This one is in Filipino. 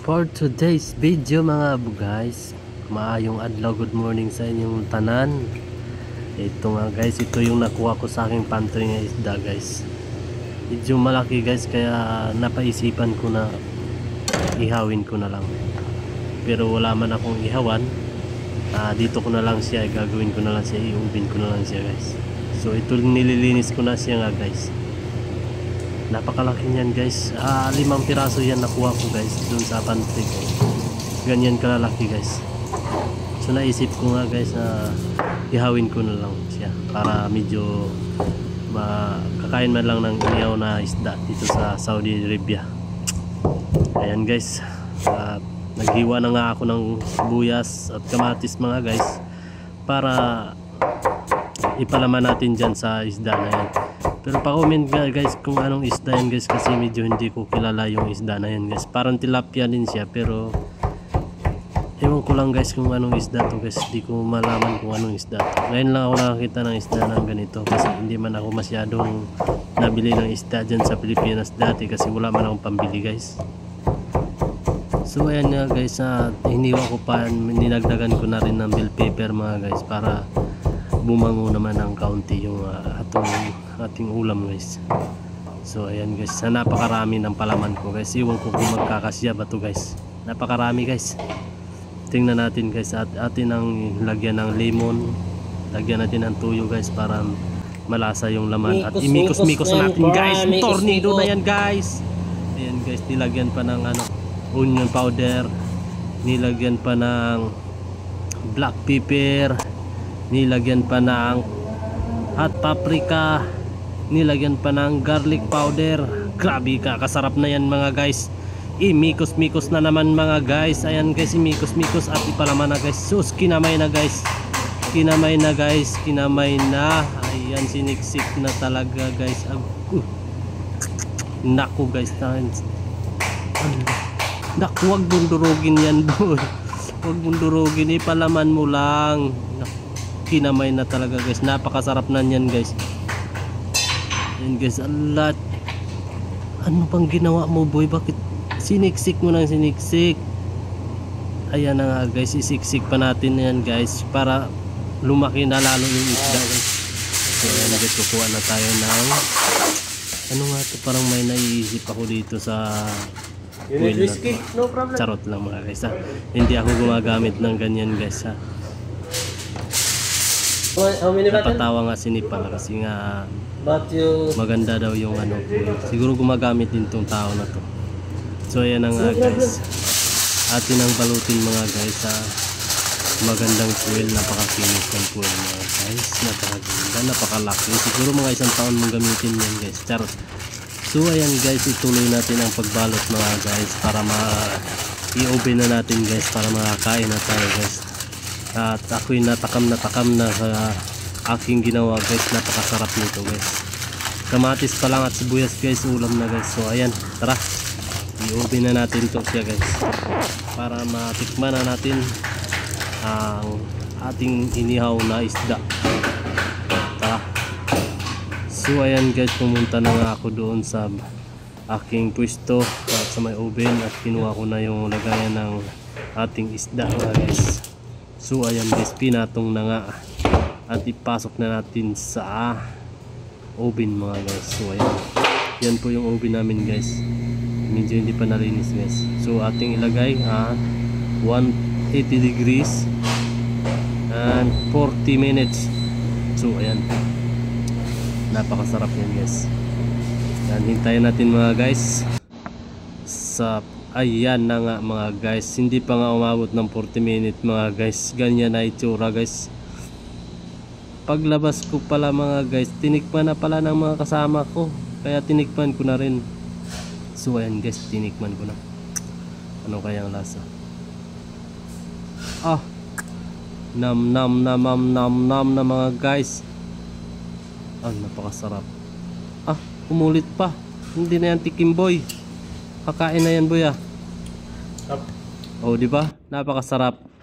For today's video mga guys, maayong adlaw, good morning sa inyong tanan. Ito nga guys, ito yung nakuha ko sa aking pantry ng isda guys. Medyo malaki guys, kaya napaisipan ko na ihawin ko na lang. Pero wala man akong ihawan, dito ko na lang siya, gagawin ko na lang siya, iubin ko na lang siya guys. So ito nililinis ko na siya nga guys. Napakalaki niyan guys, 5 piraso yan nakuha ko guys dun sa pantry ko. Ganyan kalalaki guys. So naisip ko nga guys na ihawin ko na lang siya para medyo makakain man lang ng inihaw na isda dito sa Saudi Arabia. Ayan guys, naghiwa na nga ako ng sibuyas at kamatis mga guys para ipalaman natin dyan sa isda na yan. Pero pa-comment guys kung anong isda yan guys, kasi medyo hindi ko kilala yung isda na yan guys. Parang tilapia din siya pero ewan ko lang guys kung anong isda to guys. Hindi ko malaman kung anong isda to. Ngayon lang ako nakakita ng isda ng ganito kasi hindi man ako masyadong nabili ng isda dyan sa Pilipinas dati kasi wala man akong pambili guys. So ayan nga guys, hiniwa ko pa, ninagdagan ko na rin ng bell pepper mga guys para bumango naman ng kaunti yung ating ulam guys. So ayan guys, napakarami ng palaman ko guys. Iwan ko kung magkakasya ba to guys. Napakarami guys. Tingnan natin guys, atin ang lagyan ng lemon, lagyan natin ng tuyo guys para malasa yung laman. At imikos-mikos na natin guys. Tornado na yan guys. Ayan guys, nilagyan pa ng onion powder, nilagyan pa ng black pepper, nilagyan pa ng hot paprika, nilagyan pa ng garlic powder. Grabe, kakasarap na yan mga guys. Imikos-mikos na naman mga guys. Ayan guys, imikos-mikos at ipalaman na guys. Sus, kinamay na guys. Kinamay na guys, kinamay na. Ayan, siniksik na talaga guys. Naku guys, naku, huwag bundurugin yan boy. Huwag bundurugin, ipalaman mo lang. Kinamay na talaga guys, napakasarap na yan guys. Ayan guys, alat, ano pang ginawa mo boy, bakit siniksik mo ng siniksik? Ayan na nga guys, isiksik pa natin yan guys para lumaki na lalo yung isda guys. So ayan guys, kukuha na tayo ng ano nga to, parang may naiisip ako dito sa wheel na to. No problem. Charot lang mga guys ha. Hindi ako gumagamit ng ganyan guys ha. Napatawa nga si Nipal kasi nga maganda daw yung siguro gumagamit din tong tao na to. So ayan na nga guys, atin ang balutin mga guys sa magandang foil. Napakakinis ng foil mga guys, napakaganda, napakalaki. Siguro mga 1 taon mong gamitin yan guys. Charot. So ayan guys, ituloy natin ang pagbalot mga guys para i-open na natin guys para makakain na tayo guys. At ako'y natakam na sa aking ginawa guys. Napakasarap nito guys. Kamatis pa lang at sibuyas guys, ulam na guys. So ayan, tara, i-open na natin ito siya guys para matikman na natin ang ating inihaw na isda. Tara. So ayan guys, pumunta na nga ako doon sa aking pwesto at sa may oven at kinuha ko na yung lagayan ng ating isda mga guys. So ayan guys, pinatong na nga at ipasok na natin sa oven mga guys. So ayan, yan po yung oven namin guys, medyo hindi pa nalinis guys. So ating ilagay 180 degrees and 40 minutes. So ayan, napakasarap yan guys. Yan, hintayin natin mga guys sa ayan na nga mga guys, hindi pa nga umabot ng 40 minutes mga guys. Ganyan na itsura guys. Paglabas ko pala mga guys, tinikman na pala ng mga kasama ko, kaya tinikman ko na rin. So ayan guys, tinikman ko na. Ano kayang lasa? Nam na mga guys. Napakasarap. Umulit pa. Hindi na yan tikim boy. Kakain na yan boy. Oh, di ba? Napakasarap.